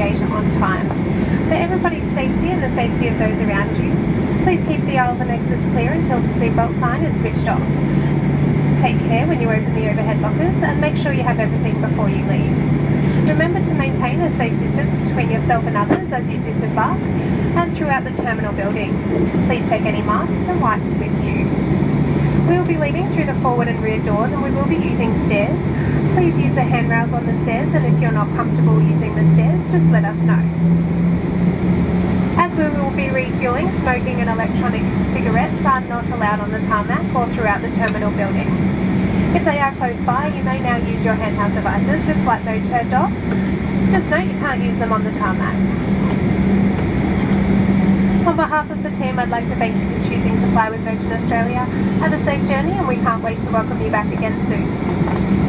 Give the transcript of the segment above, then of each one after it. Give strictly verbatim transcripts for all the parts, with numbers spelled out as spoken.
gate on time. For everybody's safety and the safety of those around you, please keep the aisles and exits clear until the seatbelt sign is switched off. Take care when you open the overhead lockers and make sure you have everything before you leave. Remember to maintain a safe distance between yourself and others as you disembark and throughout the terminal building. Please take any masks and wipes with you. We will be leaving through the forward and rear doors and we will be using stairs. Please use the handrails on the stairs, and if you're not comfortable using the stairs, just let us know. As we will be refueling, smoking and electronic cigarettes are not allowed on the tarmac or throughout the terminal building. If they are close by, you may now use your handheld devices with flight mode turned off. Just note you can't use them on the tarmac. On behalf of the team, I'd like to thank you for choosing to fly with Virgin Australia. Have a safe journey and we can't wait to welcome you back again soon.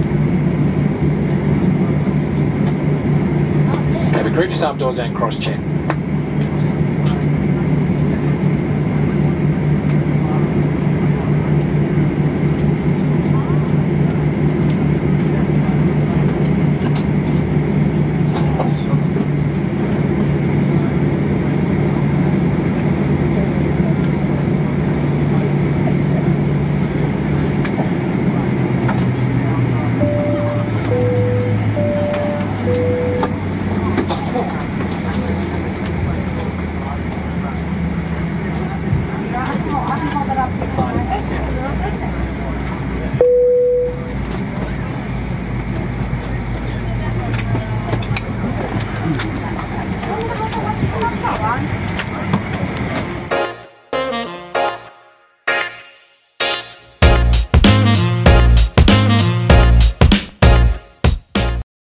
Group yourself doors and cross check.